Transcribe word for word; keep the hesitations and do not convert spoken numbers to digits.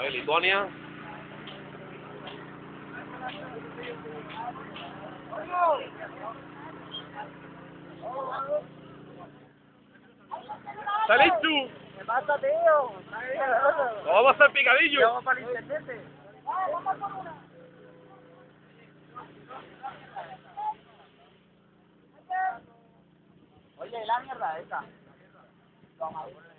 de Lituania. ¡Salís tú! ¿Qué pasa, tío? ¡Lo vamos a hacer picadillo! Vamos para el internet. Oye, la mierda esa. Toma.